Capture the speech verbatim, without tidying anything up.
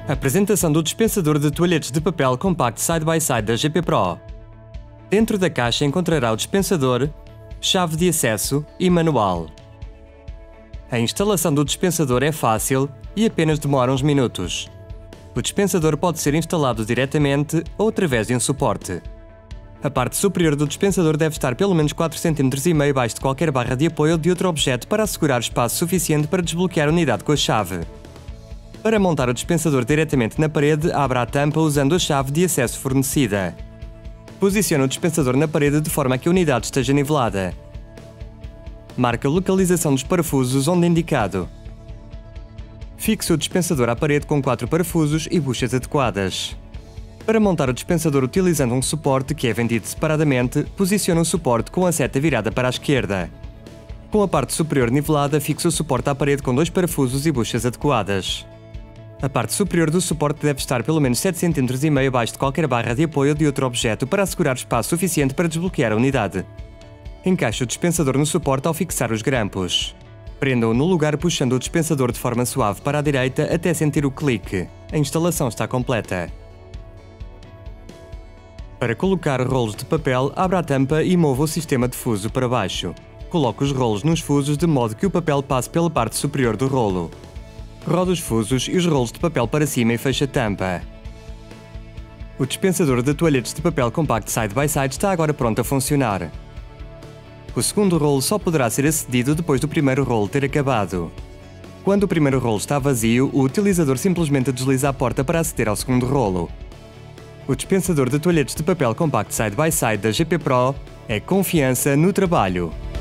Apresentação do dispensador de toalhetes de papel Compact Side-by-Side da G P Pro. Dentro da caixa encontrará o dispensador, chave de acesso e manual. A instalação do dispensador é fácil e apenas demora uns minutos. O dispensador pode ser instalado diretamente ou através de um suporte. A parte superior do dispensador deve estar pelo menos quatro vírgula cinco centímetros abaixo de qualquer barra de apoio ou de outro objeto para assegurar espaço suficiente para desbloquear a unidade com a chave. Para montar o dispensador diretamente na parede, abra a tampa usando a chave de acesso fornecida. Posicione o dispensador na parede de forma a que a unidade esteja nivelada. Marque a localização dos parafusos onde indicado. Fixe o dispensador à parede com quatro parafusos e buchas adequadas. Para montar o dispensador utilizando um suporte que é vendido separadamente, posicione o suporte com a seta virada para a esquerda. Com a parte superior nivelada, fixe o suporte à parede com dois parafusos e buchas adequadas. A parte superior do suporte deve estar pelo menos sete vírgula cinco centímetros abaixo de qualquer barra de apoio ou de outro objeto para assegurar espaço suficiente para desbloquear a unidade. Encaixe o dispensador no suporte ao fixar os grampos. Prenda-o no lugar puxando o dispensador de forma suave para a direita até sentir o clique. A instalação está completa. Para colocar rolos de papel, abra a tampa e mova o sistema de fuso para baixo. Coloque os rolos nos fusos de modo que o papel passe pela parte superior do rolo. Roda os fusos e os rolos de papel para cima e feche a tampa. O dispensador de toalhetes de papel Compact Side-by-Side está agora pronto a funcionar. O segundo rolo só poderá ser acedido depois do primeiro rolo ter acabado. Quando o primeiro rolo está vazio, o utilizador simplesmente desliza a porta para aceder ao segundo rolo. O dispensador de toalhetes de papel Compact Side-by-Side da G P Pro é confiança no trabalho.